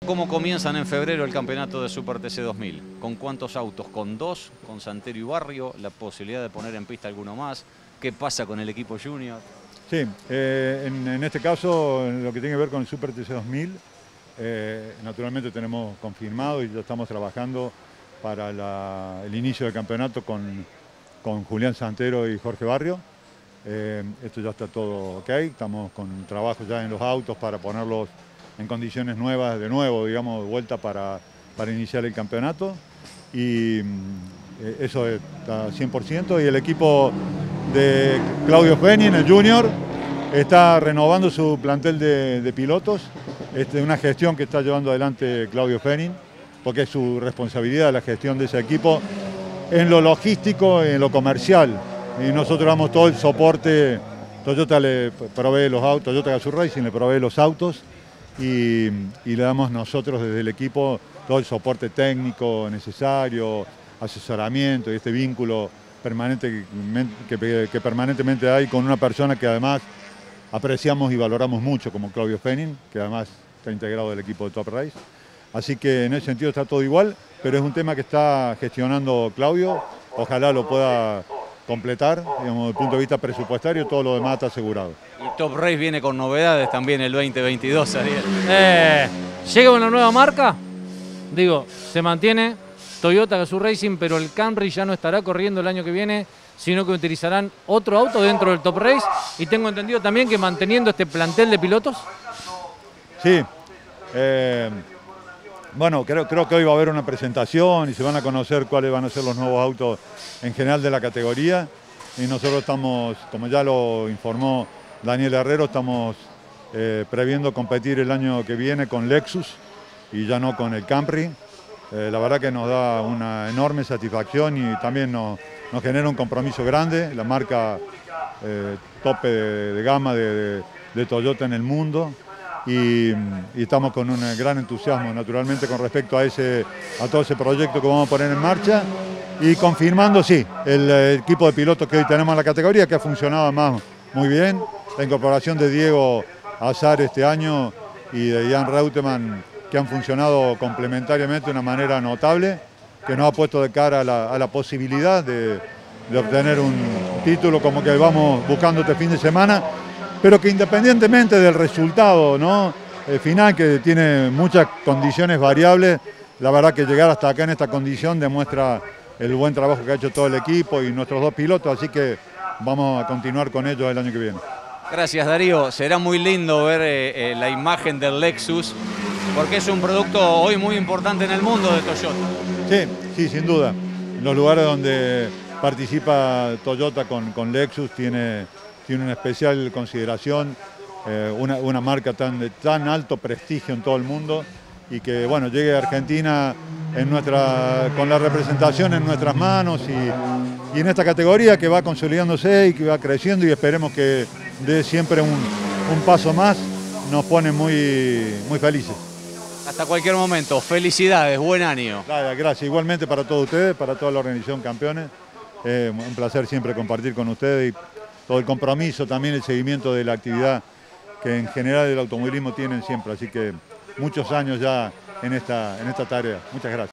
¿Cómo comienzan en febrero el campeonato de Super TC 2000? ¿Con cuántos autos? ¿Con dos? ¿Con Santero y Barrio? ¿La posibilidad de poner en pista alguno más? ¿Qué pasa con el equipo junior? Sí, en este caso, en lo que tiene que ver con el Super TC 2000, naturalmente tenemos confirmado y ya estamos trabajando para el inicio del campeonato con Julián Santero y Jorge Barrio. Esto ya está todo ok, estamos con trabajo ya en los autos para ponerlos en condiciones nuevas, de nuevo, digamos, de vuelta para iniciar el campeonato. Y eso está 100%. Y el equipo de Claudio Fenin, el Junior, está renovando su plantel de pilotos. Una gestión que está llevando adelante Claudio Fenin, porque es su responsabilidad la gestión de ese equipo en lo logístico, en lo comercial. Y nosotros damos todo el soporte. Toyota le provee los autos, Toyota Gazoo Racing le provee los autos y le damos nosotros desde el equipo todo el soporte técnico necesario, asesoramiento y este vínculo permanente que permanentemente hay con una persona que además apreciamos y valoramos mucho como Claudio Fenin, que además está integrado del equipo de Top Race. Así que en ese sentido está todo igual, pero es un tema que está gestionando Claudio. Ojalá lo pueda completar, digamos, desde el punto de vista presupuestario, todo lo demás está asegurado. Y Top Race viene con novedades también el 2022, Ariel. Llega una nueva marca, digo, se mantiene Toyota Gazoo Racing, pero el Camry ya no estará corriendo el año que viene, sino que utilizarán otro auto dentro del Top Race, y tengo entendido también que manteniendo este plantel de pilotos. Sí, bueno, creo que hoy va a haber una presentación y se van a conocer cuáles van a ser los nuevos autos en general de la categoría. Y nosotros estamos, como ya lo informó Daniel Herrero, estamos previendo competir el año que viene con Lexus y ya no con el Camry. La verdad que nos da una enorme satisfacción y también nos genera un compromiso grande. La marca tope de gama de Toyota en el mundo. Y estamos con un gran entusiasmo, naturalmente, con respecto a todo ese proyecto que vamos a poner en marcha y confirmando, sí, el equipo de pilotos que hoy tenemos en la categoría, que ha funcionado además muy bien. La incorporación de Diego Azar este año y de Jan Reutemann, que han funcionado complementariamente de una manera notable, que nos ha puesto de cara a la posibilidad de obtener un título como que vamos buscando este fin de semana, pero que independientemente del resultado, ¿no?, final, que tiene muchas condiciones variables, la verdad que llegar hasta acá en esta condición demuestra el buen trabajo que ha hecho todo el equipo y nuestros dos pilotos, así que vamos a continuar con ellos el año que viene. Gracias, Darío. Será muy lindo ver la imagen del Lexus, porque es un producto hoy muy importante en el mundo de Toyota. Sí, sin duda. En los lugares donde participa Toyota con Lexus tiene una especial consideración, una marca de tan alto prestigio en todo el mundo, y que bueno, llegue a Argentina con la representación en nuestras manos y en esta categoría que va consolidándose y que va creciendo, y esperemos que dé siempre un paso más, nos pone muy felices. Hasta cualquier momento. Felicidades, buen año. Gracias, igualmente para todos ustedes, para toda la organización Campeones. Un placer siempre compartir con ustedes y todo el compromiso, también el seguimiento de la actividad que en general el automovilismo tienen siempre. Así que muchos años ya en esta tarea. Muchas gracias.